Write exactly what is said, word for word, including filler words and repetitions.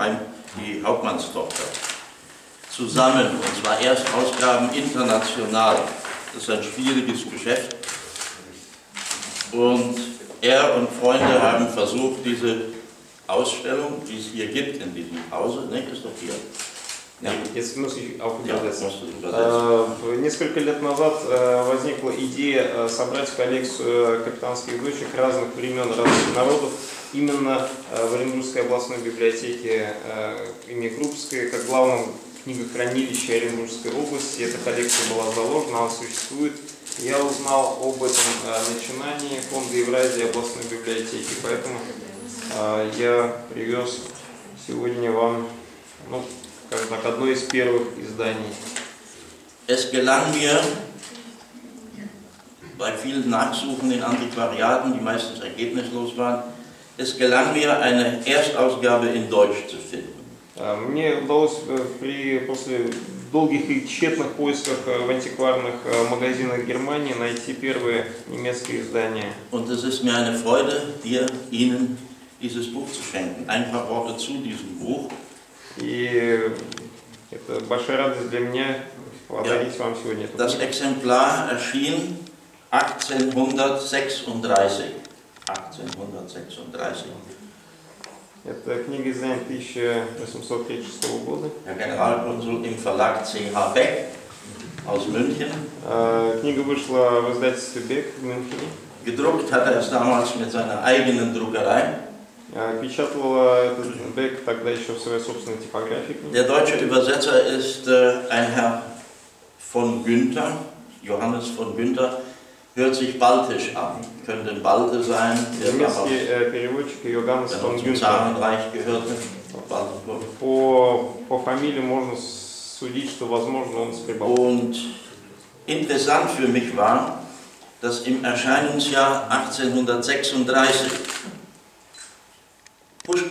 Heim, die Hauptmannstochter, zusammen, und zwar Erstausgaben international. Das ist ein schwieriges Geschäft. Und er und Freunde haben versucht, diese Ausstellung, die es hier gibt in diesem Hause, ne, ist doch hier. Ja, jetzt muss ich auch übersetzen. Ja, несколько лет назад возникла идея собрать коллекцию капитанских дочек разных времен, разных народов именно в Оренбургской областной библиотеке имени Крупской, как главном книгохранилище Оренбургской области. Эта коллекция была заложена, она существует. Я узнал об этом начинании фонда Евразии областной библиотеки, поэтому я привез сегодня вам, ну, скажем так, одно из первых изданий. Es gelang mir, bei vielen Nachsuchen in Antiquariaten, die meistens ergebnislos waren, es gelang mir, eine Erstausgabe in Deutsch zu finden. Мне удалось при, после долгих и тщетных поисках в антикварных магазинах Германии найти первые немецкие издания. Und es ist mir eine Freude, dir, Ihnen dieses Buch zu schenken. Ein paar Worte zu diesem Buch. И это большая радость для меня подарить вам сегодня это. Das Exemplar erschien achtzehnhundertsechsunddreißig. achtzehnhundertsechsunddreißig. Это книга издания тысяча восемьсот тридцать шестого года. Der Generalkonsul im Verlag C H Beck aus München. Книга вышла в издательстве Beck в Мюнхене. Gedruckt hat er es damals mit seiner eigenen Druckerei. Печатала этот Beck тогда еще в своей собственной типографии. Der deutsche Übersetzer ist äh, ein Herr von Günther, Johannes von Günther, hört sich baltisch an, könnte Balte sein, der немецкий переводчик Johannes von zum Günther. Zarenreich gehörte. По, по фамилии можно судить, что возможно он с Прибалтики. Und interessant für mich war, dass im Erscheinungsjahr achtzehnhundertsechsunddreißig